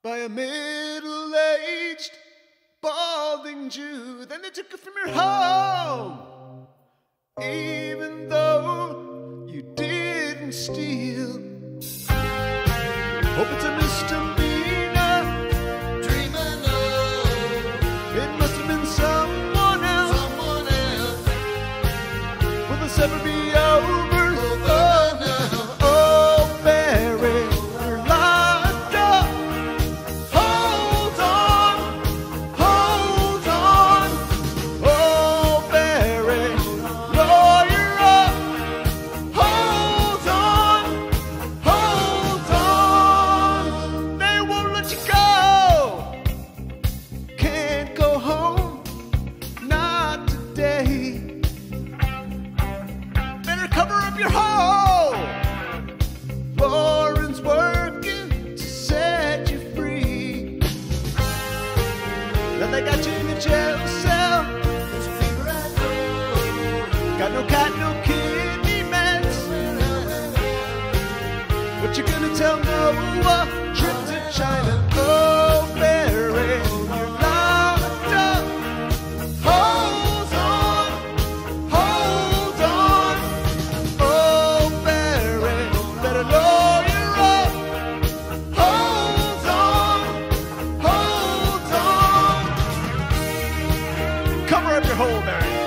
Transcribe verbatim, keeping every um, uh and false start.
by a middle-aged, balding Jew. Then they took it from your home, even though you didn't steal. Hope it's a misdemeanor, dreaming of. It must have been someone else. Someone else. Will this ever be over? Oh, no. Oh, Barry, you're locked up. Hold on, hold on. Oh, Barry, lawyer up. Hold on, hold on. They won't let you go. Can't go home, not today. Better cover up your hole. Lauren's working to set you free. Now they got you in the jail cell. There's a fever at home. Got no cat, no kidney meds. What you gonna tell Noah? Trip to China. Oh, Barry, you're locked up. Hold on, hold on. Oh, Barry, better lawyer up. Hold on, hold on. Cover up your hole, Barry.